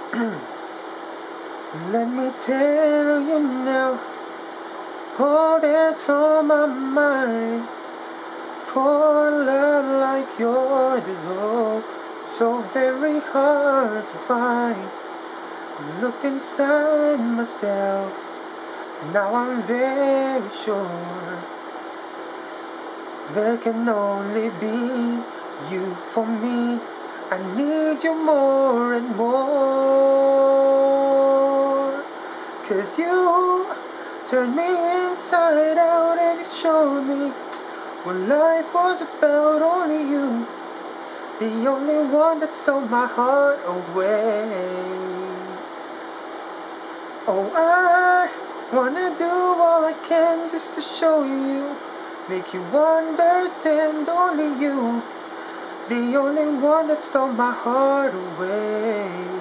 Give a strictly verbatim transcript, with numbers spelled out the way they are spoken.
Let me tell you now, all that's on my mind. For a love like yours is oh, so very hard to find. Look inside myself, now I'm very sure there can only be you for me. I need you more and more. Cause you turned me inside out and you showed me what life was about. Only you, the only one that stole my heart away. Oh, I wanna do all I can just to show you, make you understand. Only you, the only one that stole my heart away.